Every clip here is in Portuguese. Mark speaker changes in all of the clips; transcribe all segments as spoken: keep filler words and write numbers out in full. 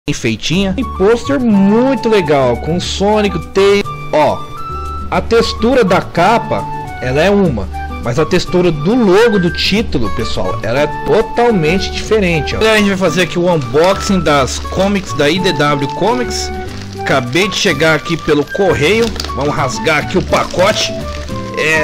Speaker 1: feitinha e pôster muito legal com Sonic, Tails. Ó, a textura da capa ela é uma, mas a textura do logo do título, pessoal, ela é totalmente diferente. Ó. A gente vai fazer aqui o unboxing das comics da I D W Comics. Acabei de chegar aqui pelo correio. Vamos rasgar aqui o pacote. É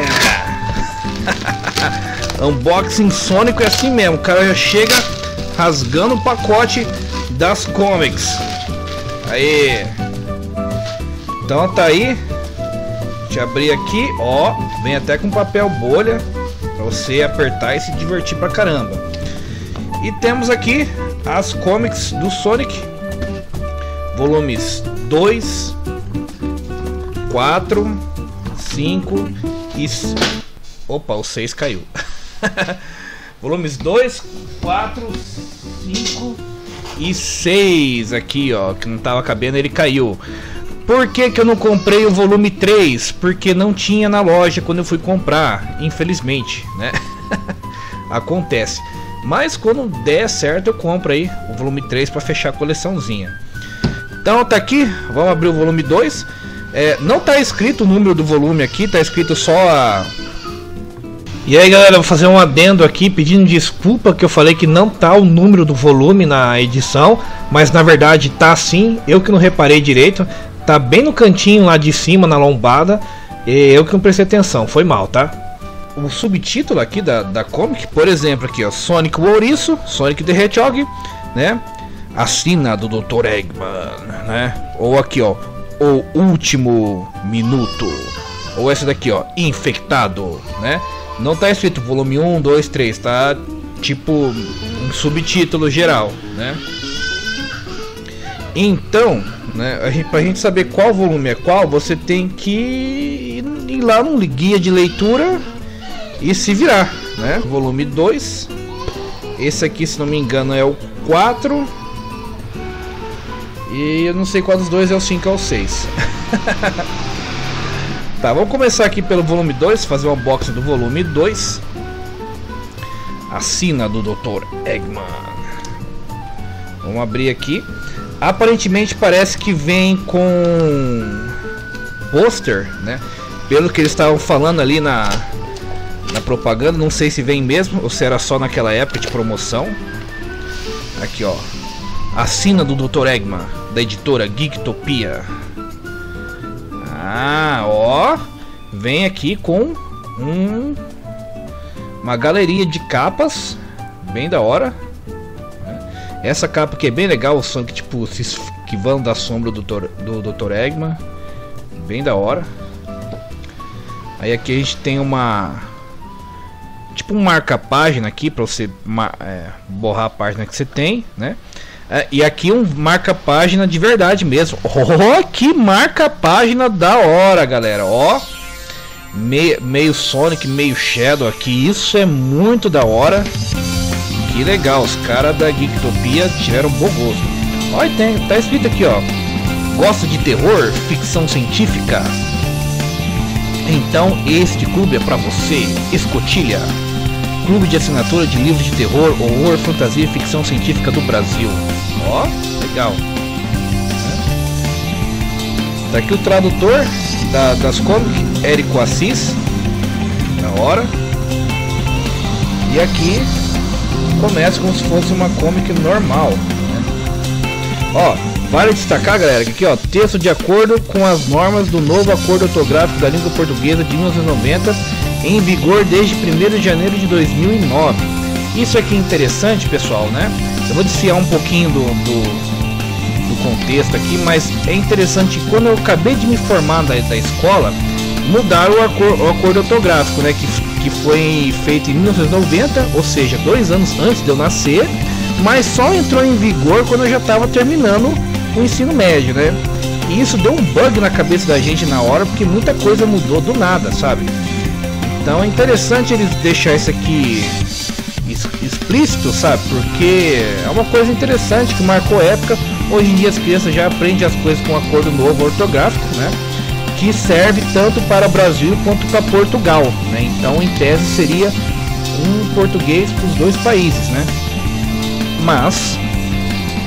Speaker 1: unboxing Sonic é assim mesmo, o cara já chega rasgando o pacote das comics. Aí, então tá aí. Deixa eu abrir aqui, ó, vem até com papel bolha pra você apertar e se divertir pra caramba. E temos aqui as comics do Sonic, volumes dois, quatro, cinco e... opa, o seis caiu. Volumes dois, quatro, cinco e seis aqui, ó, que não tava cabendo, ele caiu. Por que que eu não comprei o volume três? Porque não tinha na loja quando eu fui comprar, infelizmente, né? Acontece. Mas quando der certo eu compro aí o volume três para fechar a coleçãozinha. Então tá aqui, vamos abrir o volume dois. É, não tá escrito o número do volume aqui, tá escrito só a... E aí galera, vou fazer um adendo aqui pedindo desculpa que eu falei que não tá o número do volume na edição, mas na verdade tá sim, eu que não reparei direito, tá bem no cantinho lá de cima na lombada, e eu que não prestei atenção, foi mal, tá? O subtítulo aqui da, da comic, por exemplo, aqui ó, Sonic o Ouriço, Sonic the Hedgehog, né? Assina do doutor Eggman, né? Ou aqui ó, O Último Minuto, ou essa daqui ó, Infectado, né? Não tá escrito volume um, dois, três, tá tipo um subtítulo geral, né? Então, né, a gente, pra gente saber qual volume é qual, você tem que ir lá no guia de leitura e se virar, né? Volume dois. Esse aqui, se não me engano, é o quatro. E eu não sei qual dos dois é o cinco ou o seis. Tá, vamos começar aqui pelo volume dois, fazer um unboxing do volume dois. Assina do doutor Eggman. Vamos abrir aqui. Aparentemente parece que vem com pôster, né? Pelo que eles estavam falando ali na, na propaganda, não sei se vem mesmo ou se era só naquela época de promoção. Aqui ó, Assina do doutor Eggman, da editora Geektopia. Ah, ó, vem aqui com um, uma galeria de capas, bem da hora. Essa capa aqui é bem legal, o Sonic tipo se esquivando da sombra do, do doutor Eggman, bem da hora. Aí aqui a gente tem uma tipo um marca-página aqui para você é, borrar a página que você tem, né? É, e aqui um marca-página de verdade mesmo. Oh, que marca-página da hora, galera. Ó, meio, meio Sonic, meio Shadow aqui. Isso é muito da hora. Que legal, os caras da Geektopia tiveram bom gosto. Olha, tem, tá escrito aqui, ó. Gosta de terror, ficção científica? Então este clube é pra você. Escotilha, clube de assinatura de livros de terror, horror, fantasia e ficção científica do Brasil. Ó, legal. Tá aqui o tradutor da, das comics, Érico Assis. Da hora. E aqui começa como se fosse uma comic normal, né? Ó, vale destacar, galera, que aqui ó, texto de acordo com as normas do novo acordo ortográfico da língua portuguesa de mil novecentos e noventa, em vigor desde primeiro de janeiro de dois mil e nove. Isso aqui é interessante, pessoal, né? Eu vou desfiar um pouquinho do, do, do contexto aqui, mas é interessante que quando eu acabei de me formar da, da escola, mudaram o acordo, o acordo ortográfico, né? Que, que foi feito em mil novecentos e noventa, ou seja, dois anos antes de eu nascer, mas só entrou em vigor quando eu já estava terminando o ensino médio, né? E isso deu um bug na cabeça da gente na hora, porque muita coisa mudou do nada, sabe? Então é interessante eles deixar isso aqui explícito, sabe? Porque é uma coisa interessante que marcou época. Hoje em dia as crianças já aprendem as coisas com acordo novo ortográfico, né? Que serve tanto para o Brasil quanto para Portugal, né? Então em tese seria um português para os dois países, né? Mas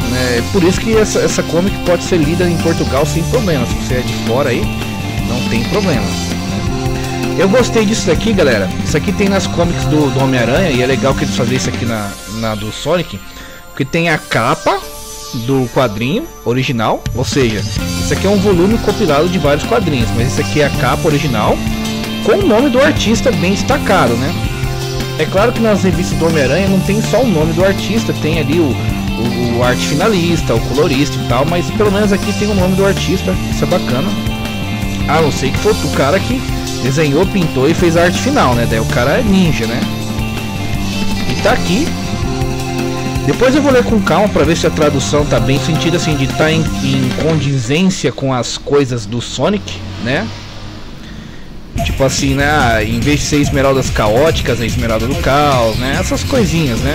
Speaker 1: É por isso que essa, essa comic pode ser lida em Portugal sem problema. Se você é de fora aí, não tem problema. Eu gostei disso daqui, galera. Isso aqui tem nas comics do, do Homem-Aranha, e é legal que eles fazem isso aqui na, na do Sonic, porque tem a capa do quadrinho original, ou seja, isso aqui é um volume compilado de vários quadrinhos, mas isso aqui é a capa original com o nome do artista bem destacado, né? É claro que nas revistas do Homem-Aranha não tem só o nome do artista, tem ali o, o, o arte finalista, o colorista e tal, mas pelo menos aqui tem o nome do artista, isso é bacana. Ah, não sei que foi o cara que desenhou, pintou e fez a arte final, né? Daí o cara é ninja, né? E tá aqui. Depois eu vou ler com calma para ver se a tradução tá bem sentido, assim, de estar tá em, em condizência com as coisas do Sonic, né? Tipo assim, né? Ah, em vez de ser esmeraldas caóticas, é esmeralda do caos, né? Essas coisinhas, né?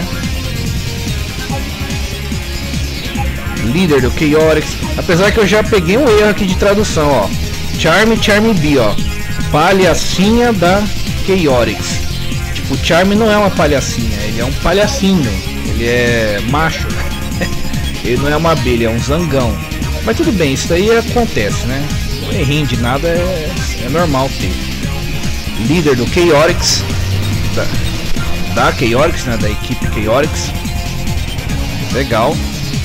Speaker 1: Líder do Chaotix. Apesar que eu já peguei um erro aqui de tradução, ó. Charme, Charme B, ó. Palhacinha da Chaotix. Tipo, o Charme não é uma palhacinha, ele é um palhacinho. Ele é macho. Ele não é uma abelha, é um zangão. Mas tudo bem, isso daí acontece, né? Não errinho de nada, é, é normal ter. Líder do Chaotix. Da, da Chaotix, né? Da equipe Chaotix. Legal.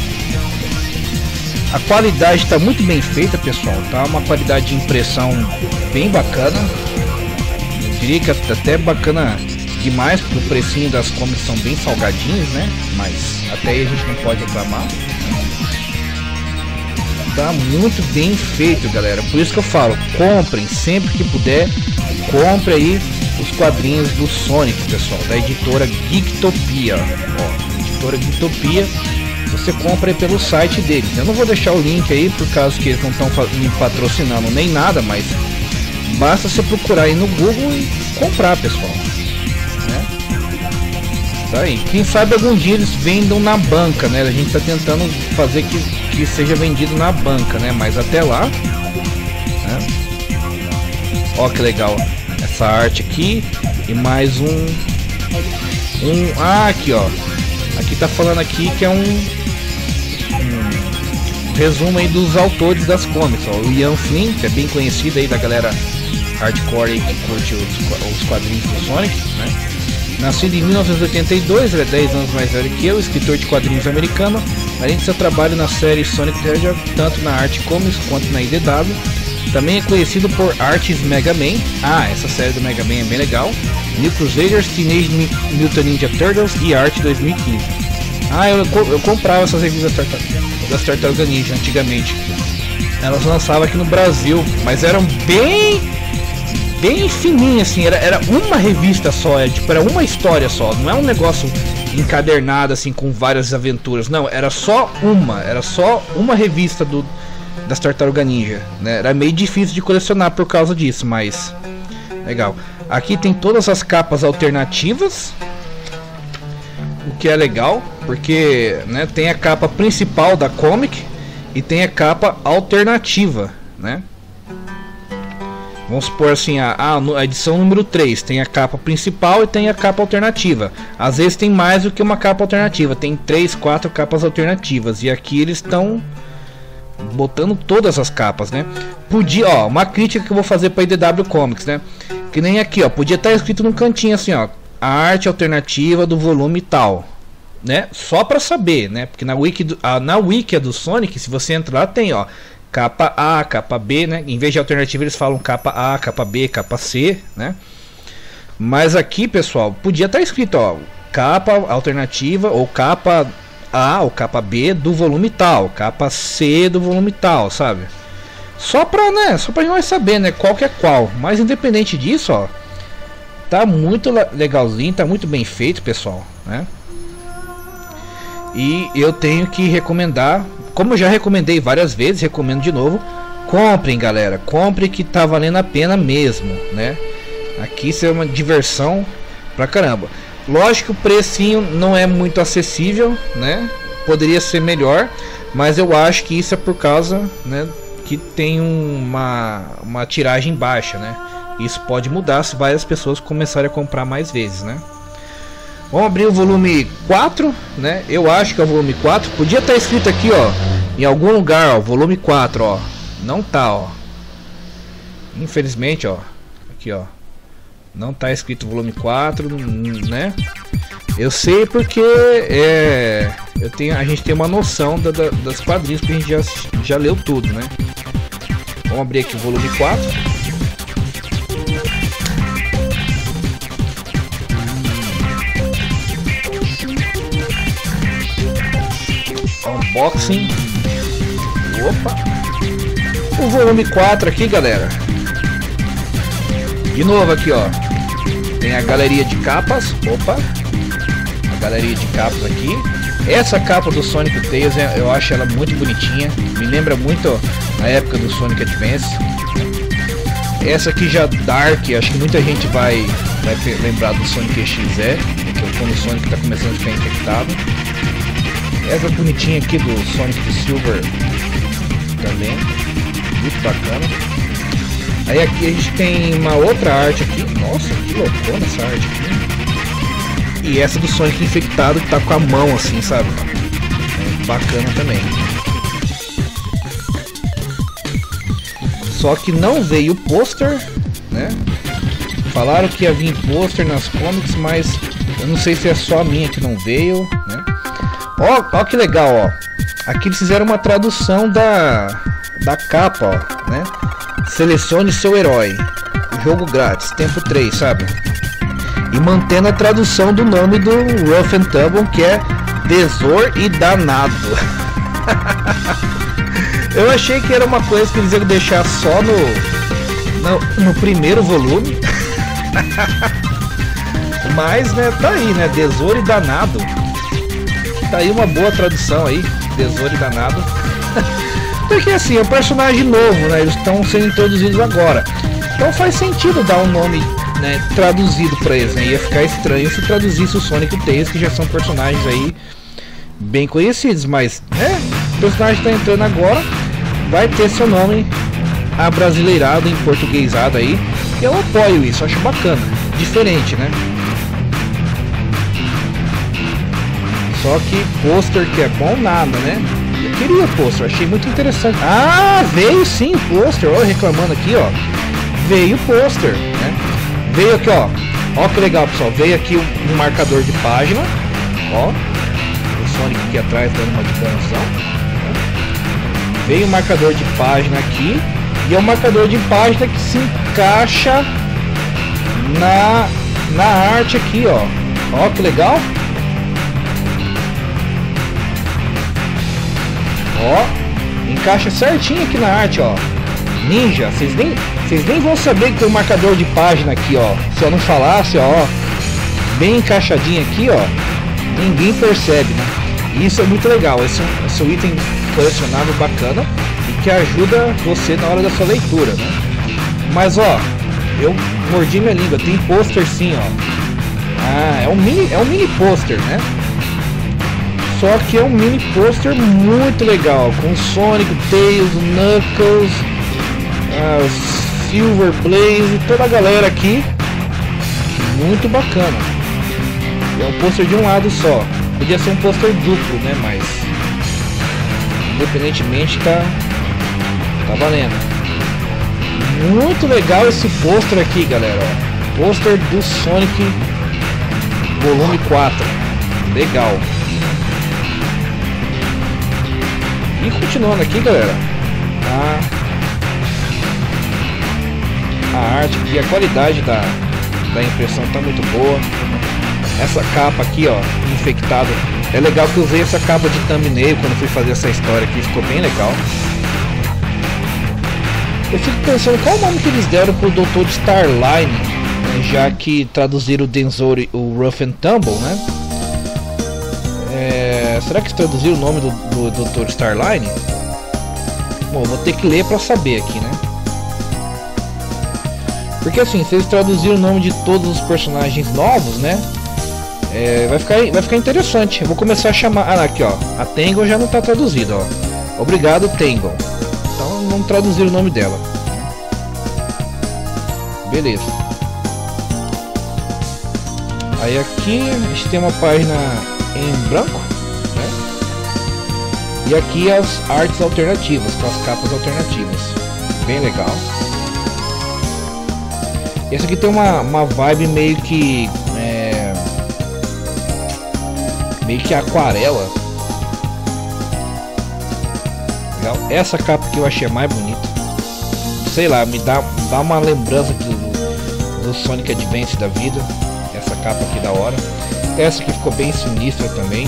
Speaker 1: A qualidade está muito bem feita, pessoal. Tá uma qualidade de impressão bem bacana. Eu diria que até bacana demais, porque o precinho das comics são bem salgadinhos, né? Mas até aí a gente não pode reclamar. Tá muito bem feito, galera. Por isso que eu falo, comprem sempre que puder. Compre aí os quadrinhos do Sonic, pessoal, da editora Geektopia. Ó, editora Geektopia. Você compra aí pelo site deles. Eu não vou deixar o link aí por causa que eles não estão me patrocinando nem nada, mas basta você procurar aí no Google e comprar, pessoal, né? Tá aí. Quem sabe algum dia eles vendam na banca, né? A gente tá tentando fazer que, que seja vendido na banca, né? Mas até lá, né? Ó que legal essa arte aqui e mais um um ah, aqui ó. Aqui tá falando aqui que é um resumo aí dos autores das comics, ó. O Ian Flynn, que é bem conhecido aí da galera hardcore aí que curte os, os quadrinhos do Sonic, né? Nascido em mil novecentos e oitenta e dois, ele é dez anos mais velho que eu, escritor de quadrinhos americano. Além de seu trabalho na série Sonic Hedgehog, tanto na Arte Comics quanto na I D W, também é conhecido por artes Mega Man. Ah, essa série do Mega Man é bem legal. New Crusaders, Teenage Mutant Ninja Turtles e Arte dois mil e quinze. Ah, eu, eu comprava essas revistas das Tartarugas Ninja antigamente. Elas lançavam aqui no Brasil, mas eram bem bem fininhas assim, era, era uma revista só, é, tipo, era uma história só, não é um negócio encadernado assim com várias aventuras, não, era só uma, era só uma revista do, das Tartarugas Ninja, né? Era meio difícil de colecionar por causa disso, mas legal. Aqui tem todas as capas alternativas, o que é legal, porque, né, tem a capa principal da comic e tem a capa alternativa, né? Vamos supor assim, a, a edição número três tem a capa principal e tem a capa alternativa. Às vezes tem mais do que uma capa alternativa, tem três, quatro capas alternativas. E aqui eles estão botando todas as capas, né? Podia, ó, uma crítica que eu vou fazer para I D W Comics, né? Que nem aqui, ó, podia estar escrito num cantinho assim, ó, a arte alternativa do volume tal, né? Só para saber, né? Porque na wiki do, a, na wiki do Sonic, se você entrar lá, tem, ó, capa A, capa B, né? Em vez de alternativa eles falam capa A, capa B, capa C, né? Mas aqui, pessoal, podia estar escrito, ó, capa alternativa ou capa A ou capa B do volume tal, capa C do volume tal, sabe? Só pra, né, só pra nós saber, né, qual que é qual. Mas independente disso, ó, tá muito legalzinho, tá muito bem feito, pessoal, né? E eu tenho que recomendar, como eu já recomendei várias vezes, recomendo de novo, comprem, galera, comprem que tá valendo a pena mesmo, né? Aqui isso é uma diversão pra caramba. Lógico que o precinho não é muito acessível, né? Poderia ser melhor, mas eu acho que isso é por causa, né, que tem uma, uma tiragem baixa, né? Isso pode mudar se várias pessoas começarem a comprar mais vezes, né? Vamos abrir o volume quatro, né? Eu acho que é o volume quatro. Podia estar escrito aqui, ó, em algum lugar, ó, volume quatro, ó. Não tá, ó. Infelizmente, ó. Aqui, ó. Não tá escrito volume quatro, né? Eu sei porque é, eu tenho, a gente tem uma noção da, da, das quadrinhos que a gente já, já leu tudo, né? Vamos abrir aqui o volume quatro. Unboxing. Opa. O volume quatro aqui, galera. De novo aqui, ó. Tem a galeria de capas. Opa. A galeria de capas aqui. Essa capa do Sonic Tails, eu acho ela muito bonitinha. Me lembra muito a época do Sonic Advance. Essa aqui já Dark, acho que muita gente vai, vai lembrar do Sonic X E, quando o Sonic está começando a ficar infectado. Essa bonitinha aqui do Sonic Silver também, muito bacana. Aí aqui a gente tem uma outra arte aqui. Nossa, que loucura essa arte aqui. E essa do Sonic infectado que tá com a mão assim, sabe? É bacana também. Só que não veio pôster, né? Falaram que ia vir pôster nas comics, mas eu não sei se é só a minha que não veio, né? Ó, ó que legal, ó. Aqui eles fizeram uma tradução da, da capa, ó, né? Selecione seu herói. Jogo grátis, tempo três, sabe? E mantendo a tradução do nome do Rough and Tumble, que é Desor e Danado. Eu achei que era uma coisa que eles iam deixar só no, no, no primeiro volume. Mas, né, tá aí, né? Desor e Danado. Tá aí uma boa tradução aí. Desor e Danado. Porque assim, é um personagem novo, né? Eles estão sendo introduzidos agora. Então faz sentido dar um nome, né, traduzido pra eles, né? Ia ficar estranho se traduzisse o Sonic e o Tails, que já são personagens aí bem conhecidos. Mas, né? O personagem tá entrando agora. Vai ter seu nome abrasileirado, em portuguesado aí. E eu apoio isso, acho bacana. Diferente, né? Só que pôster que é bom nada, né? Eu queria pôster, achei muito interessante. Ah, veio sim pôster, ó, reclamando aqui, ó. Veio pôster, né? Veio aqui, ó. Ó que legal, pessoal. Veio aqui um, um marcador de página. Ó. O Sonic aqui atrás dando uma distância. Veio um marcador de página aqui. E é um marcador de página que se encaixa na, na arte aqui, ó. Ó que legal. Ó, encaixa certinho aqui na arte, ó. Ninja, vocês nem, vocês nem vão saber que tem um marcador de página aqui, ó. Se eu não falasse, ó, bem encaixadinho aqui, ó, ninguém percebe, né? Isso é muito legal. Esse, esse é um item colecionável bacana e que ajuda você na hora da sua leitura, né? Mas, ó, eu mordi minha língua. Tem pôster sim, ó. Ah, é um mini, é um mini pôster, né? Só que é um mini pôster muito legal, com Sonic, Tails, Knuckles, uh, Silver Blaze e toda a galera aqui. Muito bacana. É um pôster de um lado só. Podia ser um pôster duplo, né? Mas independentemente tá, tá valendo. Muito legal esse pôster aqui, galera. Pôster do Sonic volume quatro. Legal. E continuando aqui, galera, a, a arte aqui, a qualidade da, da impressão tá muito boa. Essa capa aqui, ó, infectada, é legal que eu usei essa capa de thumbnail quando fui fazer essa história aqui, ficou bem legal. Eu fico pensando qual o nome que eles deram pro doutor Starline, né, já que traduziram o Denzor e o Rough and Tumble, né? É, será que traduziram o nome do, do doutor Starline? Bom, vou ter que ler pra saber aqui, né? Porque assim, se eles traduziram o nome de todos os personagens novos, né? É, vai, ficar, vai ficar interessante. Eu vou começar a chamar... Ah, aqui, ó. A Tangle já não tá traduzida, ó. Obrigado, Tangle. Então não traduziram o nome dela. Beleza. Aí aqui a gente tem uma página em branco, né? E aqui as artes alternativas, com as capas alternativas. Bem legal. Esse aqui tem uma, uma vibe meio que é, meio que aquarela. Legal. Essa capa que eu achei a mais bonita. Sei lá, me dá, dá uma lembrança do, do Sonic Advance da vida. Essa capa aqui da hora. Essa aqui ficou bem sinistra também.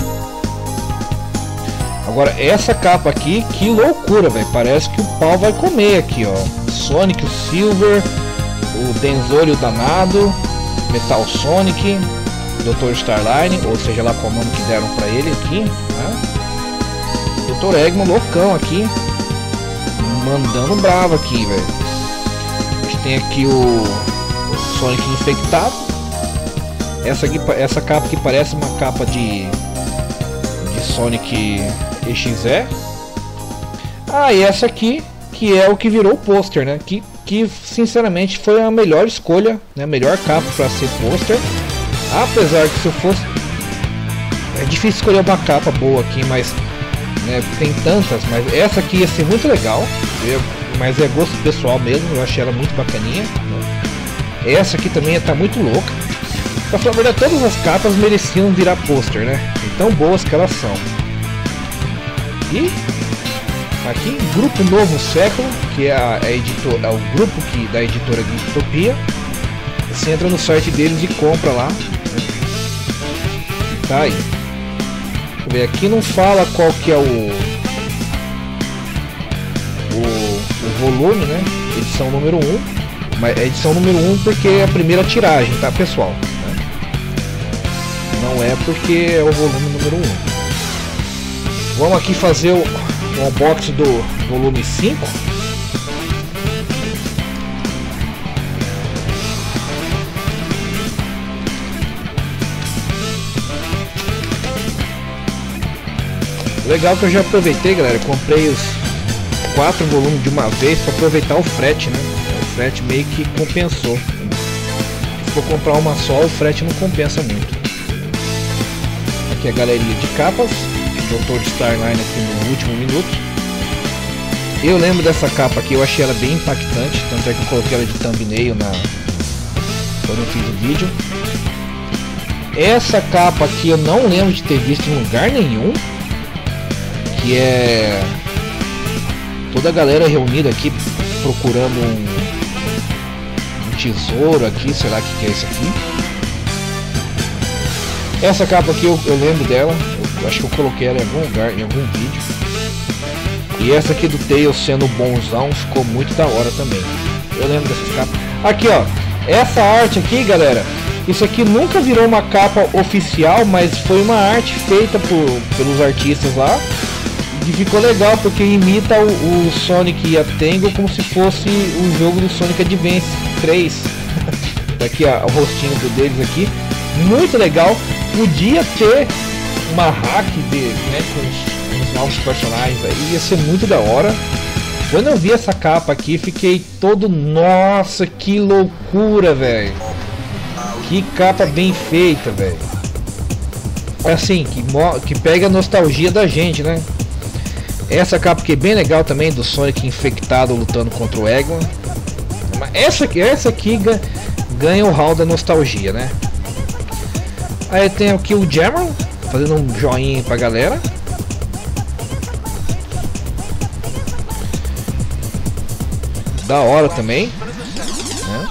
Speaker 1: Agora essa capa aqui, que loucura, velho. Parece que o pau vai comer aqui, ó. Sonic, o Silver, o Denzori, o Danado, Metal Sonic, doutor Starline, ou seja lá qual nome que deram pra ele aqui, né? doutor Eggman loucão aqui, mandando bravo aqui, velho. A gente tem aqui o, o Sonic infectado. Essa aqui, essa capa que parece uma capa de, de Sonic E X E. Ah, e essa aqui que é o que virou o pôster, né? Que, que sinceramente foi a melhor escolha, né? A melhor capa para ser pôster. Apesar que se eu fosse, é difícil escolher uma capa boa aqui, mas né, tem tantas, mas essa aqui ia ser muito legal. Eu, mas é gosto pessoal mesmo, eu achei ela muito bacaninha, né? Essa aqui também tá muito louca. Pra falar a verdade, todas as capas mereciam virar pôster, né? De tão boas que elas são. E aqui, Grupo Novo Século, que é, a, a editor, é o grupo que, da editora Geektopia. Você entra no site deles e compra lá, né? Tá aí. Deixa eu ver, aqui não fala qual que é o, o, o volume, né? Edição número um. Mas é edição número um porque é a primeira tiragem, tá, pessoal? Né? Não é porque é o volume número um. Vamos aqui fazer o, o unboxing do volume cinco. Legal que eu já aproveitei, galera. Comprei os quatro volumes de uma vez para aproveitar o frete, né? O frete meio que compensou. Se for comprar uma só, o frete não compensa muito. Aqui a galeria de capas. doutor Starline aqui no último minuto. Eu lembro dessa capa aqui, eu achei ela bem impactante. Tanto é que eu coloquei ela de thumbnail na... quando eu fiz o vídeo. Essa capa aqui eu não lembro de ter visto em lugar nenhum. Que é toda a galera reunida aqui procurando um, um tesouro aqui, sei lá o que, que é isso aqui. Essa capa aqui eu, eu lembro dela, eu acho que eu coloquei ela em algum lugar, em algum vídeo. E essa aqui do Tails sendo bonzão ficou muito da hora também. Eu lembro dessas capas. Aqui ó, essa arte aqui, galera, isso aqui nunca virou uma capa oficial, mas foi uma arte feita por, pelos artistas lá. E ficou legal porque imita o, o Sonic e a Tango como se fosse o jogo do Sonic Advance três. Daqui ó, o rostinho deles aqui, muito legal. Podia ter uma hack de, né, com, os, com os novos personagens aí, ia ser muito da hora. Quando eu vi essa capa aqui, fiquei todo, nossa, que loucura, velho. Que capa bem feita, velho. Assim, que, que pega a nostalgia da gente, né? Essa capa aqui é bem legal também, do Sonic infectado lutando contra o Eggman. Essa aqui, essa aqui ganha o hall da nostalgia, né? Aí tem aqui o Jammer fazendo um joinha pra galera. Da hora também, né?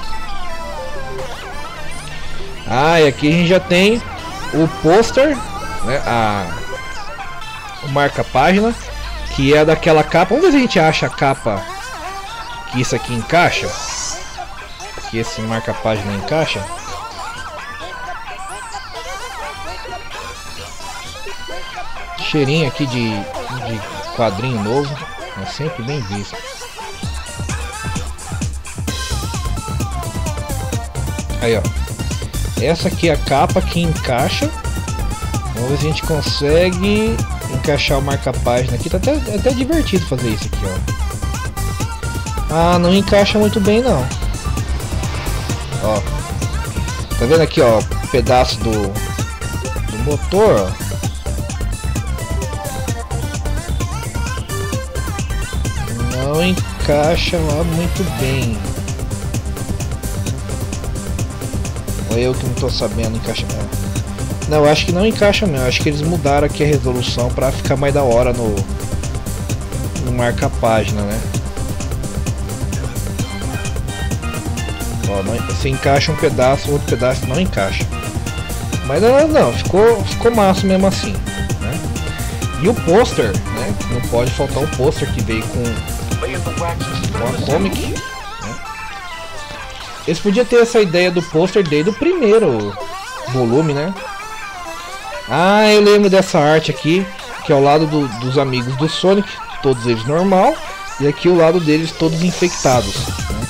Speaker 1: Ah, e aqui a gente já tem o pôster, né? A o marca-página, que é daquela capa. Vamos ver se a gente acha a capa que isso aqui encaixa. Que esse marca-página encaixa. Cheirinho aqui de, de quadrinho novo, é sempre bem visto. Aí ó, essa aqui é a capa que encaixa. Vamos ver se a gente consegue encaixar o marca-página aqui. Tá até, é até divertido fazer isso aqui, ó. Ah, não encaixa muito bem não. Ó, tá vendo aqui, ó, pedaços do, do motor, ó. Não encaixa lá muito bem. Ou eu que não tô sabendo encaixar. Não, eu acho que não encaixa mesmo. Eu acho que eles mudaram aqui a resolução pra ficar mais da hora no, no marca-página, né? Ó, não, você encaixa um pedaço, outro pedaço não encaixa. Mas não, não ficou, ficou massa mesmo assim, né? E o pôster, né? Não pode faltar o pôster que veio com, com a comic, né? Eles podiam ter essa ideia do pôster desde o primeiro volume, né? Ah, eu lembro dessa arte aqui, que é ao lado do, dos amigos do Sonic, todos eles normal, e aqui o lado deles todos infectados, né?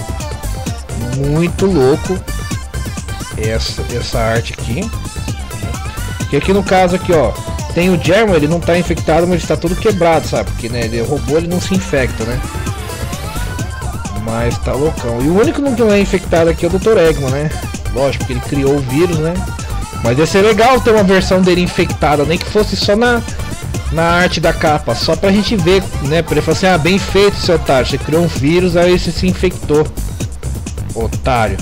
Speaker 1: Muito louco essa, essa arte aqui. Que aqui no caso aqui, ó, tem o German, ele não tá infectado, mas está todo quebrado, sabe? Porque, né, ele é robô, ele não se infecta, né? Mas tá loucão. E o único que não é infectado aqui é o doutor Eggman, né? Lógico que ele criou o vírus, né? Mas ia ser legal ter uma versão dele infectada, nem que fosse só na, na arte da capa, só pra gente ver, né? Pra ele falar assim, ah, bem feito, seu otário, você criou um vírus, aí você se infectou. Otário.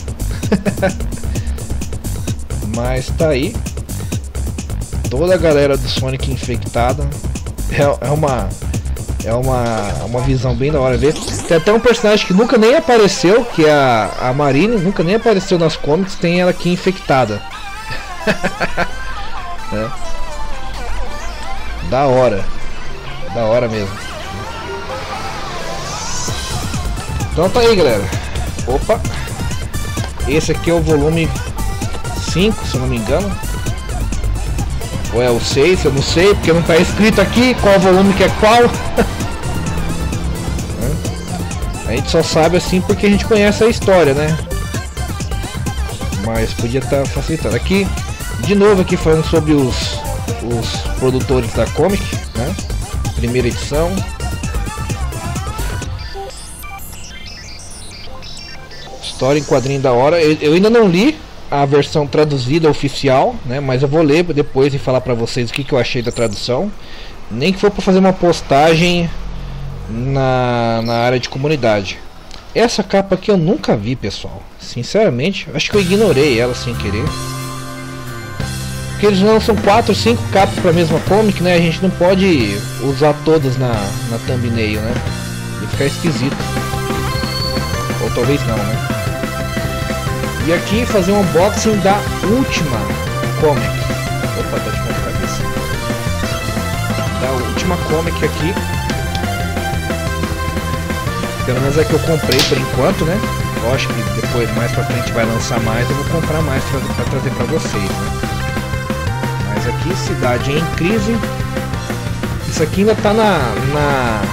Speaker 1: Mas tá aí. Toda a galera do Sonic infectada. É, é uma é uma, uma visão bem da hora ver. Tem até um personagem que nunca nem apareceu, que é a, a Marine, nunca nem apareceu nas comics, tem ela aqui infectada. É. Da hora. Da hora mesmo. Então tá aí, galera. Opa. Esse aqui é o volume cinco, se eu não me engano. Ou é o seis, eu não sei, porque não tá escrito aqui qual volume que é qual. A gente só sabe assim porque a gente conhece a história, né? Mas podia estar facilitando. Aqui, de novo aqui falando sobre os, os produtores da comic, né? Primeira edição. História em quadrinho da hora. Eu, eu ainda não li a versão traduzida oficial, né? Mas eu vou ler depois e falar pra vocês o que, que eu achei da tradução. Nem que for pra fazer uma postagem na, na área de comunidade. Essa capa aqui eu nunca vi, pessoal. Sinceramente, acho que eu ignorei ela sem querer. Porque eles lançam quatro, cinco capas pra mesma comic, né? A gente não pode usar todas na, na thumbnail, né? Ia ficar esquisito. Ou talvez não, né? E aqui fazer um unboxing da última comic. Opa, tá de ponta cabeça. Da última comic aqui. Pelo menos é que eu comprei por enquanto, né? Lógico que depois, mais pra frente, vai lançar mais. Eu vou comprar mais pra, pra trazer pra vocês, né? Mas aqui, cidade em crise. Isso aqui ainda tá na... na...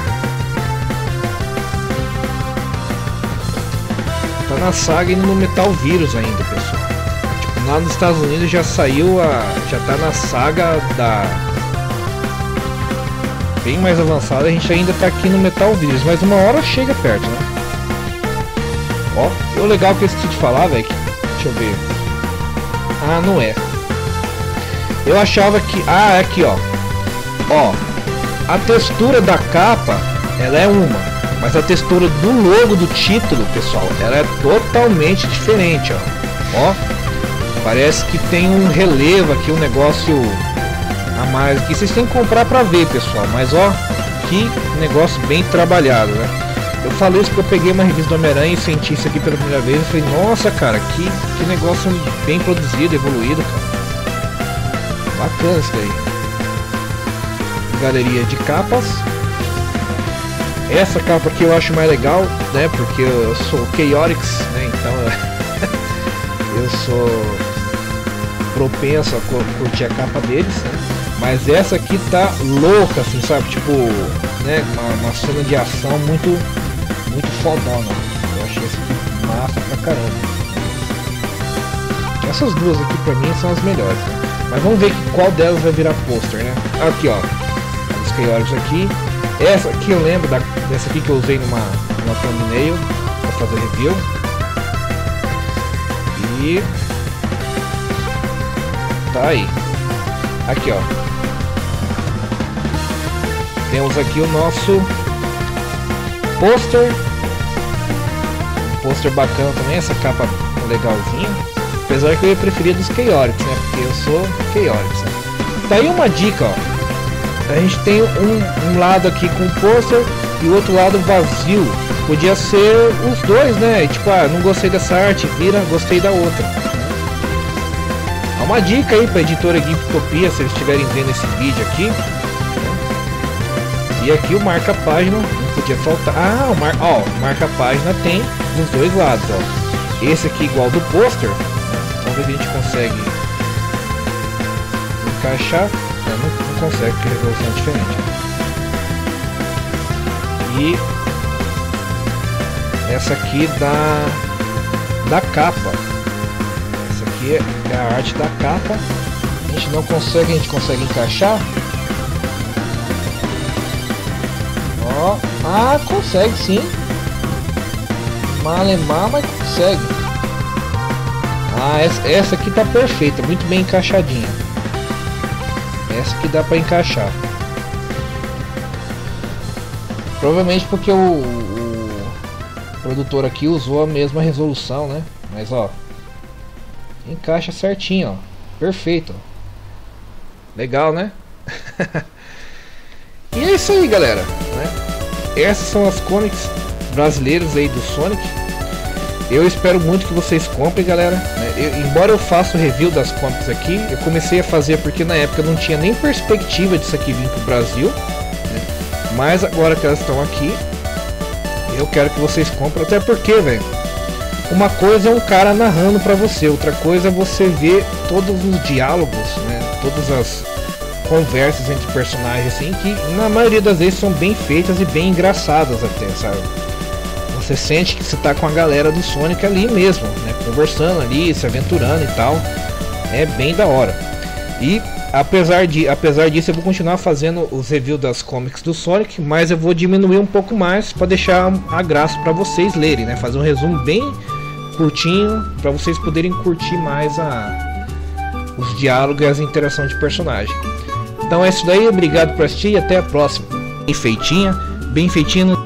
Speaker 1: tá na saga e no Metal Vírus ainda, pessoal. Tipo, lá nos Estados Unidos já saiu a... já tá na saga da... bem mais avançada, a gente ainda tá aqui no Metal Vírus, mas uma hora chega perto, né? Ó, e o legal que eu esqueci de falar, velho, deixa eu ver. Ah, não é. Eu achava que... ah, é aqui, ó. Ó, a textura da capa, ela é uma, mas a textura do logo do título, pessoal, ela é totalmente diferente, ó. Ó, parece que tem um relevo aqui, um negócio a mais aqui. Vocês têm que comprar pra ver, pessoal, mas ó, que negócio bem trabalhado, né? Eu falei isso porque eu peguei uma revista do Homem-Aranha e senti isso aqui pela primeira vez e falei, nossa, cara, que, que negócio bem produzido, evoluído, cara. Bacana isso daí. Galeria de capas. Essa capa aqui eu acho mais legal, né? Porque eu sou Chaotix, né? Então eu sou propenso a curtir a capa deles, né? Mas essa aqui tá louca, assim, sabe? Tipo, né? Uma, uma cena de ação muito, muito fodona. Eu achei isso aqui massa pra caramba. Essas duas aqui pra mim são as melhores, né? Mas vamos ver que qual delas vai virar pôster, né? Aqui, ó. Os Chaotix aqui. Essa aqui eu lembro da, dessa aqui que eu usei numa, numa thumbnail pra fazer review. E Tá aí. Aqui, ó. Temos aqui o nosso pôster. Pôster bacana também, essa capa legalzinha. Apesar que eu ia preferir dos Chaotix, né? Porque eu sou Chaotix, né? Tá aí uma dica, ó. A gente tem um, um lado aqui com pôster e o outro lado vazio. Podia ser os dois, né? Tipo, ah, não gostei dessa arte, vira, gostei da outra. Há uma dica aí pra editora Giptopia, se eles estiverem vendo esse vídeo aqui. E aqui o marca-página não podia faltar. Ah, o mar... ó, marca-página tem dos dois lados, ó. Esse aqui igual do pôster. Vamos ver se a gente consegue encaixar. Não, não, não consegue, porque a resolução é diferente. E essa aqui da da capa. Essa aqui é a arte da capa. A gente não consegue, a gente consegue encaixar. Ó, ah, consegue sim. Malemar, mas consegue. Ah, essa, essa aqui tá perfeita, muito bem encaixadinha. Essa aqui dá pra encaixar. Provavelmente porque o, o produtor aqui usou a mesma resolução, né? Mas ó, encaixa certinho, ó. Perfeito. Legal, né? E é isso aí, galera, né? Essas são as comics brasileiras aí do Sonic. Eu espero muito que vocês comprem, galera, né? Eu, embora eu faça o review das comics aqui, eu comecei a fazer porque na época não tinha nem perspectiva disso aqui vir pro Brasil, né? Mas agora que elas estão aqui, eu quero que vocês comprem. Até porque, velho, uma coisa é um cara narrando pra você, outra coisa é você ver todos os diálogos, né? Todas as conversas entre personagens, assim, que na maioria das vezes são bem feitas e bem engraçadas até, sabe? Você sente que você tá com a galera do Sonic ali mesmo, né? Conversando ali, se aventurando e tal. É bem da hora. E apesar, de, apesar disso, eu vou continuar fazendo os reviews das comics do Sonic, mas eu vou diminuir um pouco mais para deixar a graça para vocês lerem, né? Fazer um resumo bem curtinho para vocês poderem curtir mais a, os diálogos e as interações de personagem. Então é isso daí, obrigado por assistir e até a próxima. Bem feitinha, bem feitinha.